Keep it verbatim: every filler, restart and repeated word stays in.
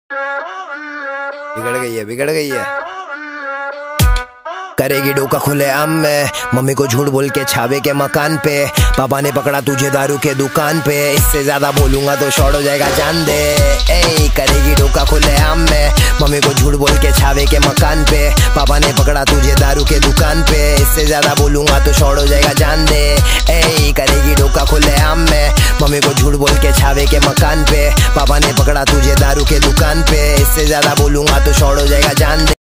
बिगड़ गई है बिगड़ गई है करेगी डोका खुले आम में, मम्मी को झूठ बोल के छावे के मकान पे, पापा ने पकड़ा तुझे दारू के दुकान पे, इससे ज्यादा बोलूंगा तो शॉर्ट हो जाएगा जान दे। ए करेगी डोका खुले आम में, मम्मी को झूठ बोल के छावे के मकान पे, पापा ने पकड़ा तुझे दारू के दुकान पे, इससे ज्यादा बोलूंगा तो शॉर्ट हो जाएगा जान दे। ए करेगी डोका खुले आम में, मम्मी को झूठ बोल के छावे के मकान पे, पापा ने पकड़ा तुझे दारू के दुकान पे, इससे ज्यादा बोलूंगा तो शॉर्ट हो जाएगा जान दे।